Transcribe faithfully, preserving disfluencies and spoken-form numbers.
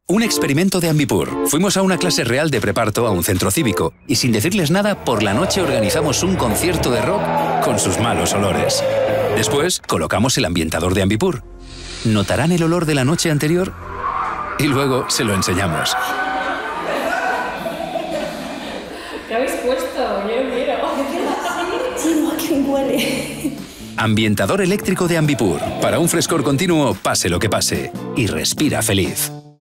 Un experimento de Ambipur. Fuimos a una clase real de preparto a un centro cívico y sin decirles nada, por la noche organizamos un concierto de rock con sus malos olores. Después, colocamos el ambientador de Ambipur. ¿Notarán el olor de la noche anterior? Y luego se lo enseñamos. ¿Qué habéis puesto? Yo no quiero. Sí, no, que huele. Ambientador eléctrico de Ambipur. Para un frescor continuo, pase lo que pase. Y respira feliz.